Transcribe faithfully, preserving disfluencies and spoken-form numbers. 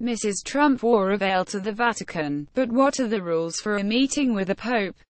Missus Trump wore a veil to the Vatican. But what are the rules for a meeting with the Pope?